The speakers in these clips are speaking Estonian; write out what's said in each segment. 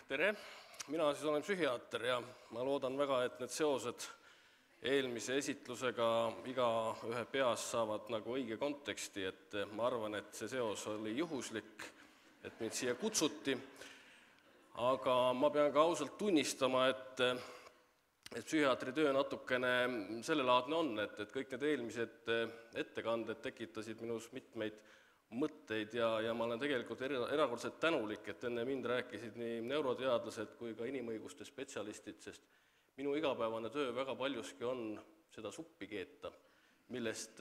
Tere! Mina siis olen psühhiaater ja ma loodan väga, et need seosed eelmise esitlusega iga ühe peas saavad nagu õige konteksti, et ma arvan, et see seos oli juhuslik, et mind siia kutsuti, aga ma pean ka ausalt tunnistama, et psühhiaatri töö natukene sellelaadne on, et kõik need eelmised ettekanded tekitasid minus mitmeid mõtteid ja ma olen tegelikult erakordselt tänulik, et enne mind rääkisid nii neuroteadlased kui ka inimõiguste spetsialistid, sest minu igapäevane töö väga paljuski on seda suppi keeta, millest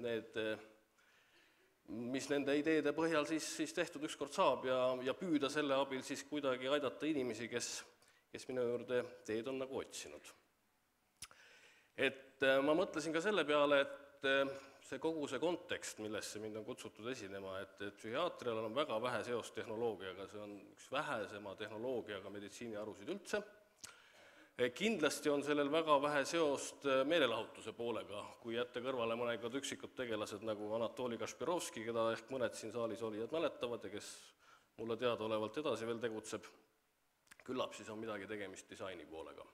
mis nende ideede põhjal siis tehtud ükskord saab ja püüda selle abil siis kuidagi aidata inimesi, kes minu juurde teed on nagu otsinud. Et ma mõtlesin ka selle peale, et see kogu see kontekst, millesse mind on kutsutud esinema, et psühhiaatrial on väga vähe seost tehnoloogiaga, see on üks vähesema tehnoloogiaga meditsiiniharusid üldse. Kindlasti on sellel väga vähe seost meelelahutuse poolega, kui jätta kõrvale mõned üksikud tegelased nagu Anatoli Kašpirovski, keda ehk mõned siin saalis olijad mäletavad ja kes mulle teadaolevalt edasi veel tegutseb. Küllap siis on midagi tegemist disaini poolega.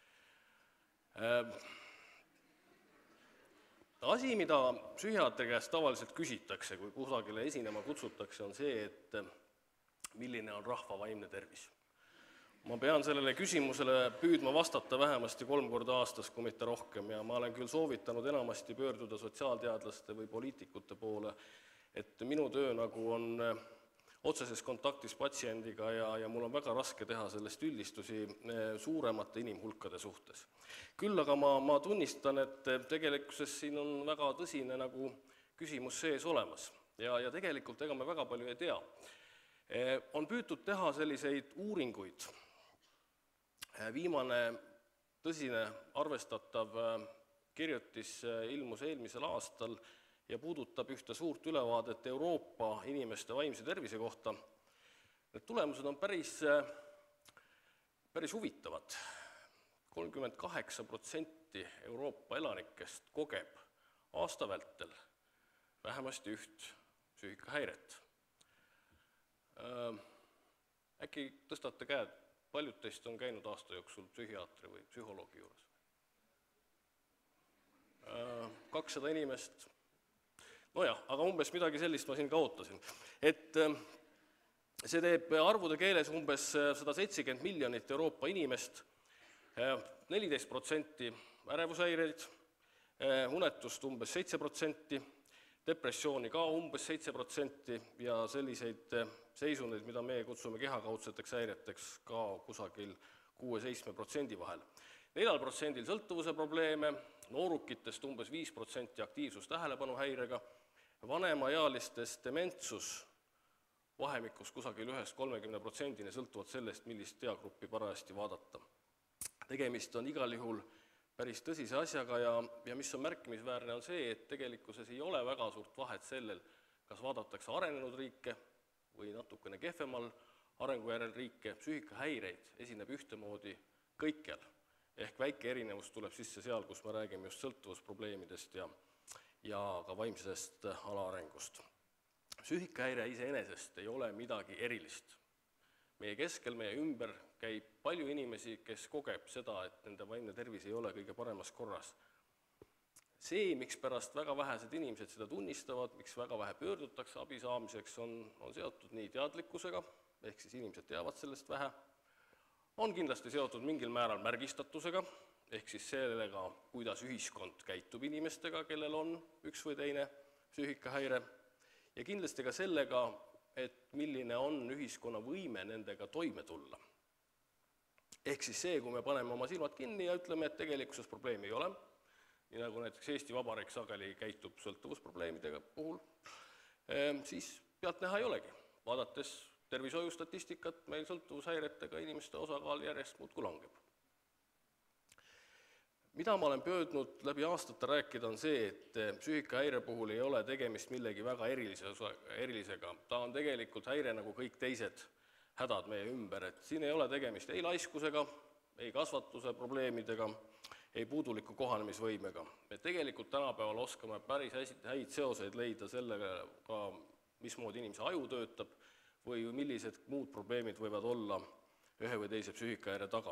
Asi, mida psühhiaatri käest tavaliselt küsitakse, kui kusagile esinema kutsutakse, on see, et milline on rahva vaimne tervis. Ma pean sellele küsimusele püüdma vastata vähemasti 3 korda aastas, kui mitte rohkem, ja ma olen küll soovitanud enamasti pöörduda sotsiaalteadlaste või poliitikute poole, et minu töö nagu on otseses kontaktis patsiendiga ja mul on väga raske teha sellest üldistusi suuremate inimhulkade suhtes. Küll aga ma tunnistan, et tegelikkuses siin on väga tõsine nagu küsimus sees olemas ja tegelikult ega me väga palju ei tea. On püütud teha selliseid uuringuid. Viimane tõsine arvestatav kirjutis ilmus eelmisel aastal ja puudutab ühte suurt ülevaadet Euroopa inimeste vaimse tervise kohta. Need tulemused on päris huvitavad. 38% Euroopa elanikest kogeb aasta vältel vähemasti üht psüühikahäiret. Äkki tõstate käed, paljud teist on käinud aasta jooksul psühhiaatri või psühholoogi juures? 200 inimest. Nojah, aga umbes midagi sellist ma siin ka ootasin. Et see teeb arvude keeles umbes 170 miljonit Euroopa inimest, 14% ärevushäireid, unetust umbes 7%, depressiooni ka umbes 7% ja selliseid seisuneid, mida me kutsume kehakaudseteks häireteks, ka kusagil 6-7% vahel. 4% sõltuvuse probleeme, noorukitest umbes 5% aktiivsus tähelepanuhäirega, vanemaealistes dementsus vahemikus kusagil 1-30% sõltuvalt sellest, millist diagruppi parajasti vaadata. Tegemist on igal juhul päris tõsise asjaga ja mis on märkimisväärne on see, et tegelikkuses ei ole väga suurt vahet sellel, kas vaadatakse arenenud riike või natukene kehvemal arengujärel riike. Psüühikahäireid esineb ühtemoodi kõikjal, ehk väike erinevus tuleb sisse seal, kus me räägime just sõltuvusprobleemidest ja ka vaimsest alaarengust. Psüühikahäire iseenesest ei ole midagi erilist. Meie keskel, meie ümber käib palju inimesi, kes kogeb seda, et nende vaimne tervis ei ole kõige paremas korras. See, miks pärast väga vähesed inimesed seda tunnistavad, miks väga vähe pöördutakse abi saamiseks, on seotud nii teadlikkusega, ehk siis inimesed teavad sellest vähe, on kindlasti seotud mingil määral märgistatusega, ehk siis sellega, kuidas ühiskond käitub inimestega, kellel on üks või teine psüühikahäire, ja kindlasti ka sellega, et milline on ühiskonna võime nendega toime tulla. Ehk siis see, kui me paneme oma silmad kinni ja ütleme, et tegelikkuses probleemi ei ole, nii nagu näiteks Eesti Vabariik sageli käitub sõltuvusprobleemidega puhul, siis pealt näha ei olegi. Vaadates tervishoiustatistikat, meil sõltuvushäiretega inimeste osakaal järjest muudkui langeb. Mida ma olen püüdnud läbi aastate rääkida on see, et psüühikahäire puhul ei ole tegemist millegi väga erilisega. Ta on tegelikult häire nagu kõik teised hädad meie ümber, et siin ei ole tegemist ei laiskusega, ei kasvatuse probleemidega, ei puuduliku kohanemisvõimega. Me tegelikult tänapäeval oskame päris häid seoseid leida sellega, mismoodi inimese aju töötab või millised muud probleemid võivad olla ühe või teise psüühikahäire taga.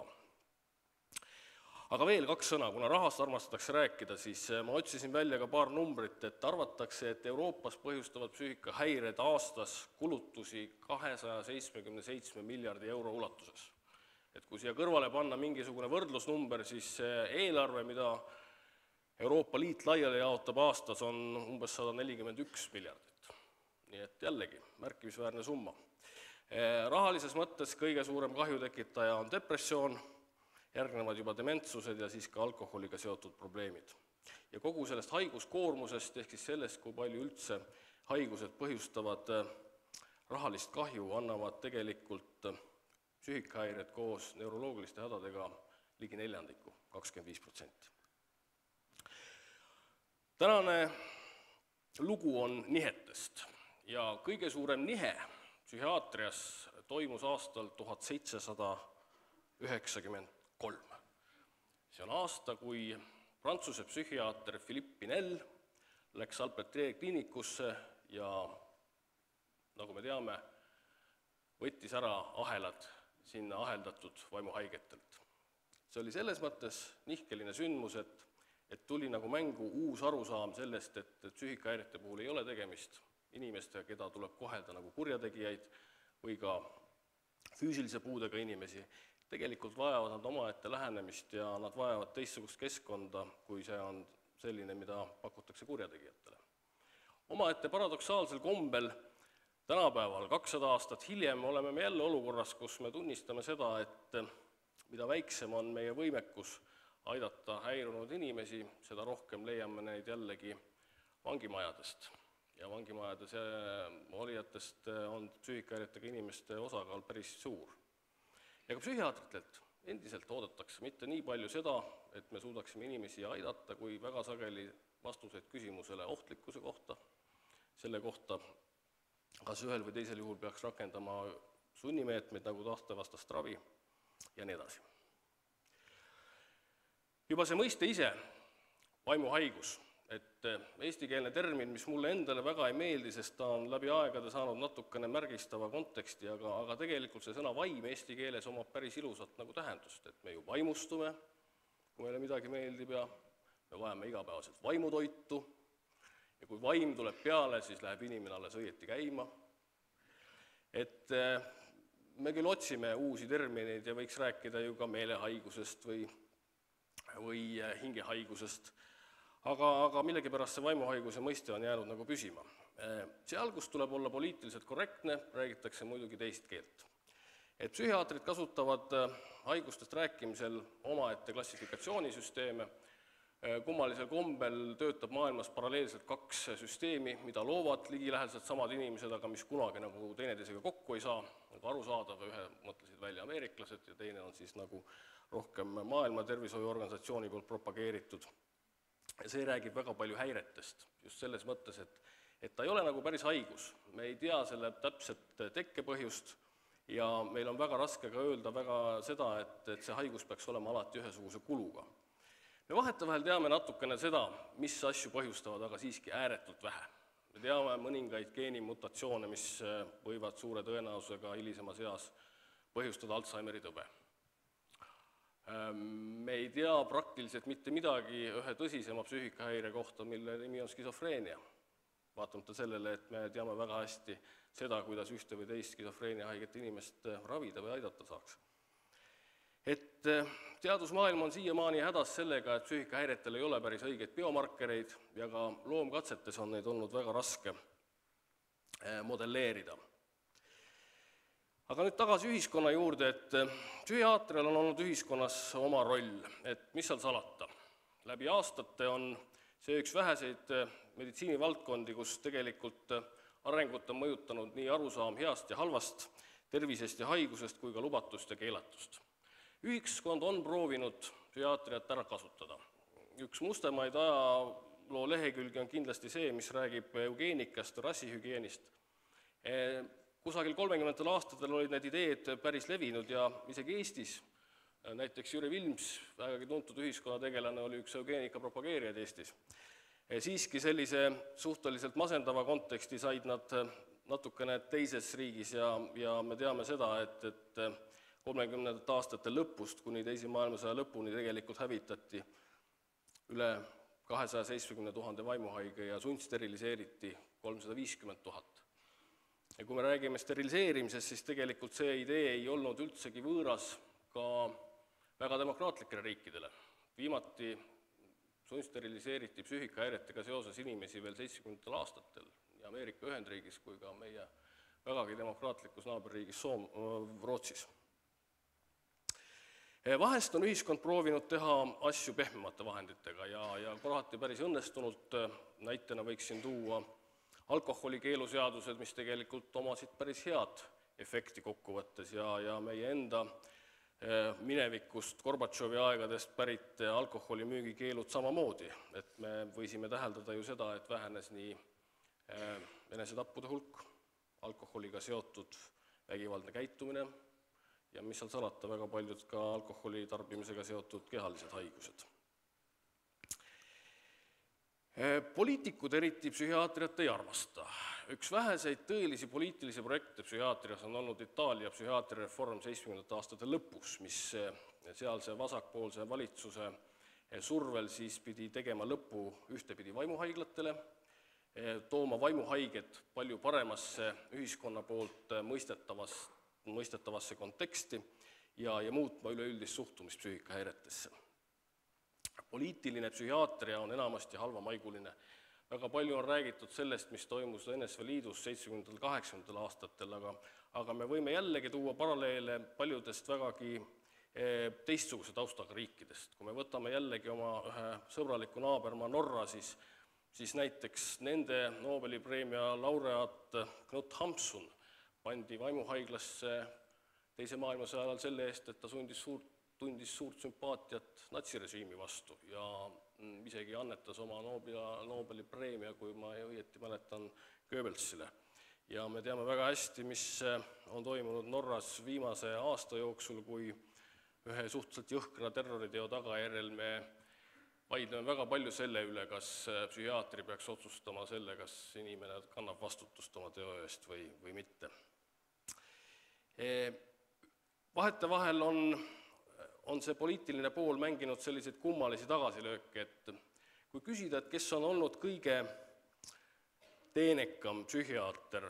Aga veel 2 sõna, kuna rahast armastatakse rääkida, siis ma otsisin välja ka paar numbrit, et arvatakse, et Euroopas põhjustavad psüühikahäired aastas kulutusi 277 miljardi euro ulatuses. Et kui siia kõrvale panna mingisugune võrdlusnumber, siis eelarve, mida Euroopa Liit laiali jaotab aastas, on umbes 141 miljardit. Nii et jällegi, märkimisväärne summa. Rahalises mõttes kõige suurem kahjutekitaja on depressioon, järgnevad juba dementsused ja siis ka alkoholiga seotud probleemid. Ja kogu sellest haiguskoormusest ehk siis sellest, kui palju üldse haigused põhjustavad rahalist kahju, annavad tegelikult psüühikahäired koos neuroloogiliste hädadega ligi 1/4, 25%. Tänane lugu on nihetest ja kõige suurem nihe psühhiaatrias toimus aastal 1793. See on aasta, kui Prantsuse psühhiaater Philippe Pinel läks Salpêtrière kliinikusse ja, nagu me teame, võttis ära ahelad sinna aheldatud vaimuhaigetelt. See oli selles mõttes nihkeline sündmus, et tuli nagu mängu uus arusaam sellest, et psüühikahäirete puhul ei ole tegemist inimestega, keda tuleb kohelda nagu kurjategijaid või ka füüsilise puudega inimesi. Tegelikult vajavad nad omaette lähenemist ja nad vajavad teistsugust keskkonda, kui see on selline, mida pakutakse kurjategijatele. Omaette paradoksaalsel kombel tänapäeval, 200 aastat hiljem, oleme me jälle olukorras, kus me tunnistame seda, et mida väiksem on meie võimekus aidata häirunud inimesi, seda rohkem leiame neid jällegi vangimajadest. Ja vangimajades olijatest on psüühikahäiretega inimeste osakaal päris suur. Ja ka psühhiaatritelt endiselt oodatakse mitte nii palju seda, et me suudaksime inimesi aidata, kui väga sageli vastuseid küsimusele ohtlikkuse kohta, selle kohta, kas ühel või teisel juhul peaks rakendama sunnimeetmeid nagu tahtevastast ravi ja nii edasi. Juba see mõiste ise, vaimuhaigus, et eestikeelne termin, mis mulle endale väga ei meeldi, sest ta on läbi aegade saanud natukene märgistava konteksti, aga tegelikult see sõna vaim eesti keeles omab päris ilusat nagu tähendust, et me ju vaimustume, kui meile midagi meeldib ja me vajame igapäevaselt vaimutoitu ja kui vaim tuleb peale, siis läheb inimene alles õieti käima. Et me küll otsime uusi termineid ja võiks rääkida ju ka meelehaigusest või hingehaigusest, aga millegipärast see vaimuhaiguse mõiste on jäänud nagu püsima. Seal, kus tuleb olla poliitiliselt korrektne, räägitakse muidugi teist keelt. Et psühhiaatrid kasutavad haigustest rääkimisel omaette klassifikatsioonisüsteeme. Kummalisel kombel töötab maailmas paralleelselt 2 süsteemi, mida loovad ligilähedaselt samad inimesed, aga mis kunagi nagu teineteisega kokku ei saa, nagu arusaadav, ühe mõtlesid välja ameeriklased ja teine on siis nagu rohkem maailma tervishoiuorganisatsiooni poolt propageeritud. See räägib väga palju häiretest, just selles mõttes, et ta ei ole nagu päris haigus. Me ei tea selle täpset tekkepõhjust ja meil on väga raske ka öelda väga seda, et see haigus peaks olema alati ühesuguse kuluga. Me vahetevahel teame natukene seda, mis asju põhjustavad, aga siiski ääretult vähe. Me teame mõningaid geenimutatsioone, mis võivad suure tõenäosusega hilisemas eas põhjustada Alzheimeri tõbe. Me ei tea praktiliselt mitte midagi ühe tõsisema psüühikahäire kohta, mille nimi on skisofreenia. Vaatamata sellele, et me teame väga hästi seda, kuidas ühte või teist skisofreenia haiget inimest ravida või aidata saaks. Et teadusmaailm on siiamaani hädas sellega, et psüühikahäiretel ei ole päris õigeid biomarkereid ja ka loomkatsetes on neid olnud väga raske modelleerida. Aga nüüd tagasi ühiskonna juurde, et psühhiaatrial on olnud ühiskonnas oma roll, et mis seal salata. Läbi aastate on see üks väheseid meditsiinivaldkondi, kus tegelikult arengut on mõjutanud nii arusaam heast ja halvast, tervisest ja haigusest kui ka lubatust ja keelatust. Ühiskond on proovinud psühhiaatriat ära kasutada. Üks mustemaid ajaloo lehekülgi on kindlasti see, mis räägib eugeenikast, rassihügieenist. Kusagil 30. aastatel olid need ideed päris levinud ja isegi Eestis, näiteks Jüri Vilms, vägagi tuntud ühiskonnategelane, oli üks eugeenika propageerijaid Eestis. Siiski sellise suhteliselt masendava konteksti said nad natukene teises riigis ja me teame seda, et 30. aastate lõpust kuni teise maailmasõja lõpuni tegelikult hävitati üle 270 000 vaimuhaige ja sundsteriliseeriti 350 000. Ja kui me räägime steriliseerimisest, siis tegelikult see idee ei olnud üldsegi võõras ka väga demokraatlikele riikidele. Viimati sundsteriliseeriti psüühikahäiretega seoses inimesi veel 70. aastatel nii Ameerika Ühendriigis kui ka meie vägagi demokraatlikus naaberriigis Rootsis. Vahest on ühiskond proovinud teha asju pehmemate vahenditega ja kohati päris õnnestunult. Näitena võiksin tuua alkoholikeeluseadused, mis tegelikult omasid päris head efekti kokkuvõttes ja meie enda minevikust Gorbatšovi aegadest pärit alkoholimüügikeelud samamoodi. Et me võisime täheldada ju seda, et vähenes nii enesetappude hulk, alkoholiga seotud vägivaldne käitumine ja mis seal salata, väga paljud ka alkoholi tarbimisega seotud kehalised haigused. Poliitikud eriti psühhiaatriat ei armasta. Üks väheseid tõelisi poliitilisi projekte psühhiaatrias on olnud Itaalia psühhiaatriareform 70. aastate lõpus, mis sealse vasakpoolse valitsuse survel siis pidi tegema lõpu ühtepidi vaimuhaiglatele, tooma vaimuhaiged palju paremasse ühiskonna poolt mõistetavasse konteksti ja muutma üleüldist suhtumist psüühikahäiretesse. Poliitiline psühhiaatria on enamasti halvamaiguline. Väga palju on räägitud sellest, mis toimus NSV Liidus 70-80 aastatel, aga me võime jällegi tuua paralleele paljudest vägagi teistsuguse taustaga riikidest. Kui me võtame jällegi oma ühe sõbraliku naabermaa Norra, siis näiteks nende Nobeli preemia laureaat Knut Hamsun pandi vaimuhaiglasse teise maailmasõja ajal selle eest, et ta tundis suurt sümpaatiat natsirežiimi vastu ja isegi annetas oma Nobeli preemia, kui ma õieti mäletan, Goebbelsile. Ja me teame väga hästi, mis on toimunud Norras viimase aasta jooksul, kui ühe suhteliselt jõhkra terroriteo tagajärjel me vaidleme väga palju selle üle, kas psühhiaatri peaks otsustama selle, kas inimene kannab vastutust oma teo eest või mitte. Vahetevahel on see poliitiline pool mänginud selliseid kummalisi tagasilööke, et kui küsida, et kes on olnud kõige teenekam psühhiaater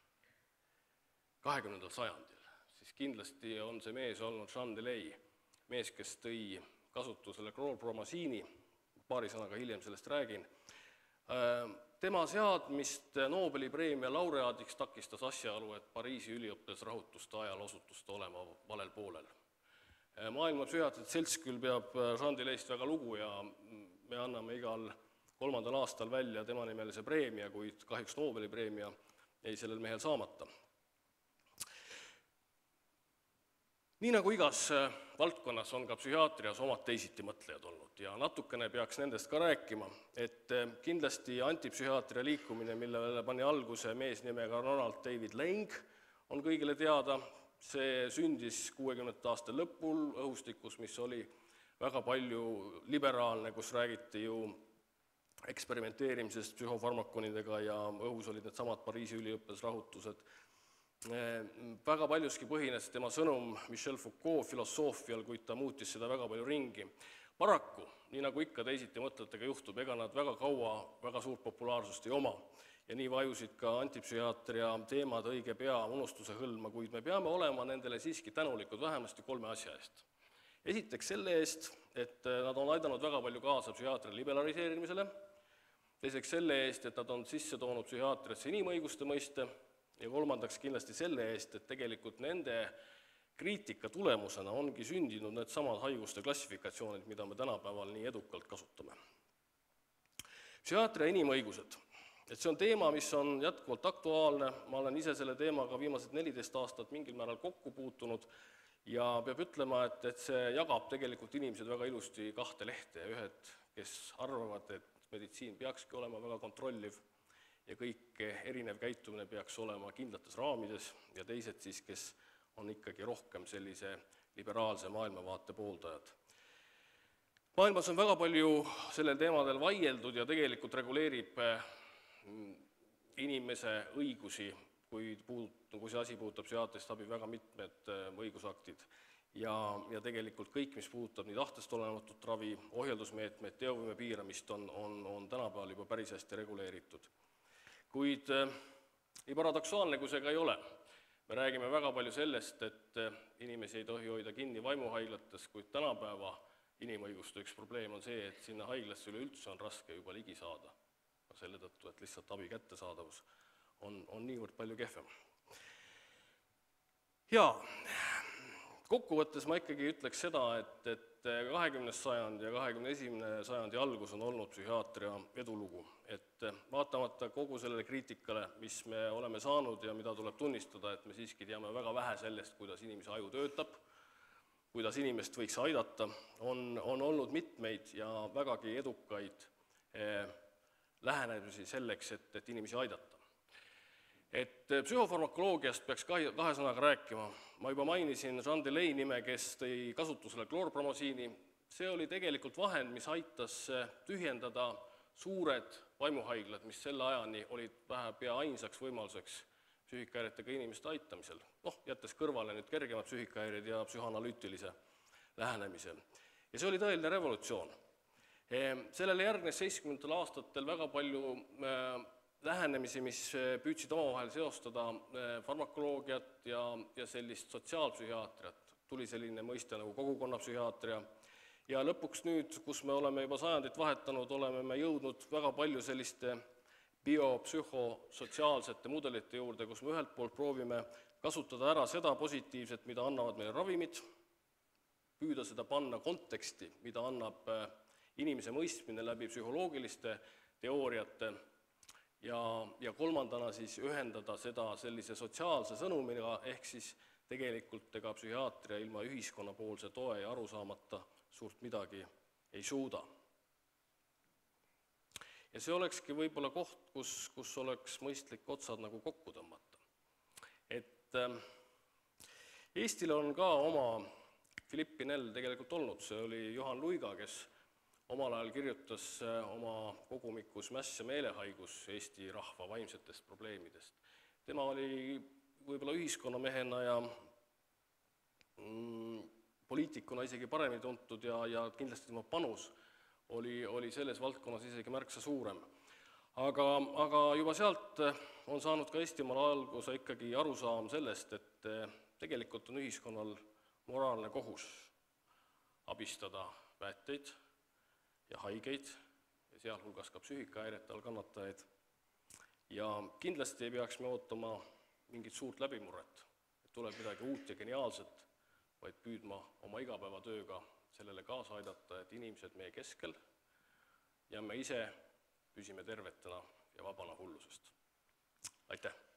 20. sajandil, siis kindlasti on see mees olnud Jean Delay, mees, kes tõi kasutusele klorpromasiini, paari sõnaga hiljem sellest räägin. Tema seadmist Nobeli preemia laureaadiks takistas asjaolu, et Pariisi üliõpilasrahutuste ajal osutus ta olema valel poolel. Maailma psühhiaatrite selts küll peab Jean Delayst väga lugu ja me anname igal 3. aastal välja tema nimelise preemia, kuid kahjuks Nobeli preemia jäi sellel mehel saamata. Nii nagu igas valdkonnas on ka psühhiaatrias omad teisiti mõtlejad olnud ja natukene peaks nendest ka rääkima, et kindlasti antipsühhiaatria liikumine, millele pani alguse mees nimega Ronald David Lang, on kõigile teada. See sündis 60. aasta lõpul õhustikus, mis oli väga palju liberaalne, kus räägiti ju eksperimenteerimisest psühhofarmakonidega ja õhus olid need samad Pariisi üliõpilasrahutused. Väga paljuski põhines tema sõnum Michel Foucault filosoofial, kuid ta muutis seda väga palju ringi. Paraku, nii nagu ikka teisiti mõtletega juhtub, ega nad väga kaua väga suurt populaarsust ei oma. Ja nii vajusid ka antipsühhiaatria teemad õige pea unustuse hõlma, kuid me peame olema nendele siiski tänulikud vähemasti 3 asja eest. Esiteks selle eest, et nad on aidanud väga palju kaasa psühhiaatria liberaliseerimisele. Teiseks selle eest, et nad on sisse toonud psühhiaatriasse inimõiguste mõiste. Ja kolmandaks kindlasti selle eest, et tegelikult nende kriitika tulemusena ongi sündinud need samad haiguste klassifikatsioonid, mida me tänapäeval nii edukalt kasutame. Psühhiaatria inimõigused. Et see on teema, mis on jätkuvalt aktuaalne, ma olen ise selle teemaga viimased 14 aastat mingil määral kokku puutunud ja peab ütlema, et see jagab tegelikult inimesed väga ilusti 2 lehte. Ühed, kes arvavad, et meditsiin peakski olema väga kontrolliv ja kõik erinev käitumine peaks olema kindlates raamides ja teised siis, kes on ikkagi rohkem sellise liberaalse maailmavaate pooldajad. Maailmas on väga palju sellel teemadel vaieldud ja tegelikult reguleerib inimese õigusi kui see asi puudutab psühhiaatrilist abi, väga mitmed õigusaktid. Ja tegelikult kõik, mis puudutab nii tahtest olematut ravi, ohjeldusmeetmeid, teovõime piiramist, on tänapäeval juba päris hästi reguleeritud. Kuid nii paradoksaalne, kui see ka ei ole. Me räägime väga palju sellest, et inimesi ei tohi hoida kinni vaimuhaiglates, kuid tänapäeva inimõiguste üks probleem on see, et sinna haiglasse üleüldse on raske juba ligi saada. Selle tõttu, et lihtsalt abi kättesaadavus on niivõrd palju kehvem. Ja kokkuvõttes ma ikkagi ütleks seda, et 20. sajand ja 21. sajandi algus on olnud psühhiaatria edulugu. Et vaatamata kogu sellele kriitikale, mis me oleme saanud ja mida tuleb tunnistada, et me siiski teame väga vähe sellest, kuidas inimese aju töötab, kuidas inimest võiks aidata, on olnud mitmeid ja vägagi edukaid lähenemisi selleks, et inimesi aidata. Et psühhofarmakoloogiast peaks kahe sõnaga rääkima. Ma juba mainisin Jean Delay nime, kes tõi kasutusele kloorpromosiini. See oli tegelikult vahend, mis aitas tühjendada suured vaimuhaiglad, mis selle ajani olid pea ainsaks võimaluseks psüühikahäiretega inimeste aitamisel. Jättes kõrvale nüüd kergemad psüühikahäired ja psühhanalüütilise lähenemise. Ja see oli tõeline revolutsioon. Sellele järgnes 70. aastatel väga palju lähenemisi, mis püüdsid omavahel seostada farmakoloogiat ja sellist sotsiaalpsühhiaatriat. Tuli selline mõiste nagu kogukonnapsühhiaatria. Ja lõpuks nüüd, kus me oleme juba sajandit vahetanud, oleme me jõudnud väga palju selliste biopsühhosotsiaalsete mudelite juurde, kus me ühelt poolt proovime kasutada ära seda positiivset, mida annavad meile ravimid, püüda seda panna konteksti, mida annab inimese mõistmine läbi psühholoogiliste teooriate ja kolmandana siis ühendada seda sellise sotsiaalse sõnumiga, ehk siis tegelikult ega psühhiaatria ilma ühiskonnapoolse toe ja arusaamata suurt midagi ei suuda. Ja see olekski võib-olla koht, kus oleks mõistlik otsad nagu kokku tõmmata. Et Eestil on ka oma Philippe Pinel tegelikult olnud, see oli Johan Luiga, kes omal ajal kirjutas oma kogumikus Mäss ja meelehaigus Eesti rahva vaimsetest probleemidest. Tema oli võib-olla ühiskonnamehena ja poliitikuna isegi paremini tuntud ja kindlasti tema panus oli selles valdkonnas isegi märksa suurem. Aga juba sealt on saanud ka Eestimaal alguse ikkagi arusaam sellest, et tegelikult on ühiskonnal moraalne kohus abistada pääteid ja haigeid, ja sealhulgas ka psüühikahäirete all kannatajaid. Ja kindlasti ei peaks me ootama mingit suurt läbimurret, et tuleb midagi uut ja geniaalset, vaid püüdma oma igapäevatööga sellele kaasa aidata, et inimesed meie keskel ja me ise püsime tervetena ja vabana hullusest. Aitäh!